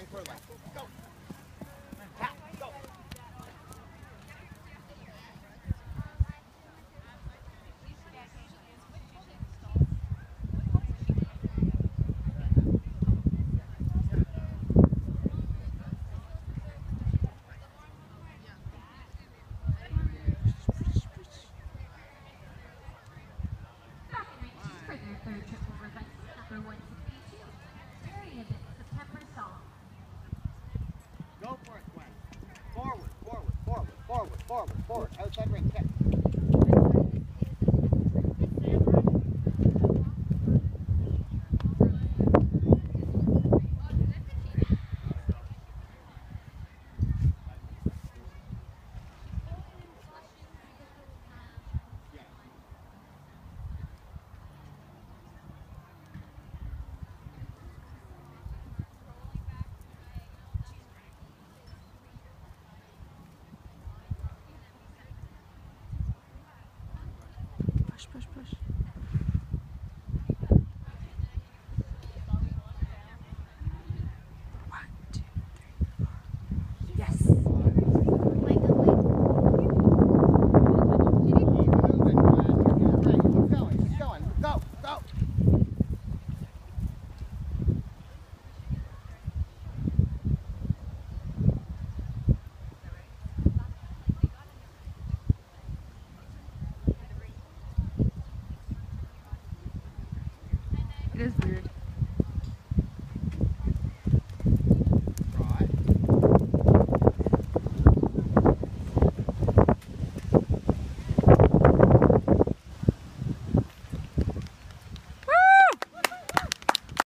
going for a lap. Go. Tap. Go. For their third trip over by number 162, Tarry-a-Bit September song. Go for it, Gwen. Forward, forward, forward, forward, forward, forward. Outside ring, kick.